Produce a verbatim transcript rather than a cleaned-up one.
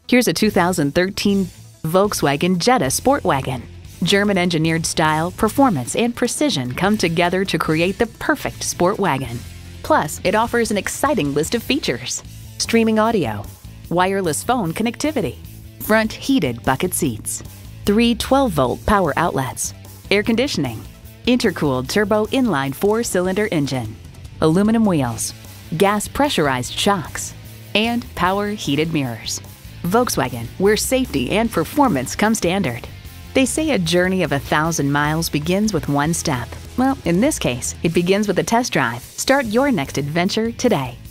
Here's a two thousand thirteen Volkswagen Jetta Sportwagon. German-engineered style, performance, and precision come together to create the perfect sport wagon. Plus, it offers an exciting list of features: streaming audio, wireless phone connectivity, front heated bucket seats, three twelve volt power outlets, air conditioning, intercooled turbo inline four-cylinder engine, aluminum wheels, gas pressurized shocks, and power heated mirrors. Volkswagen, where safety and performance come standard. They say a journey of a thousand miles begins with one step. Well, in this case, it begins with a test drive. Start your next adventure today.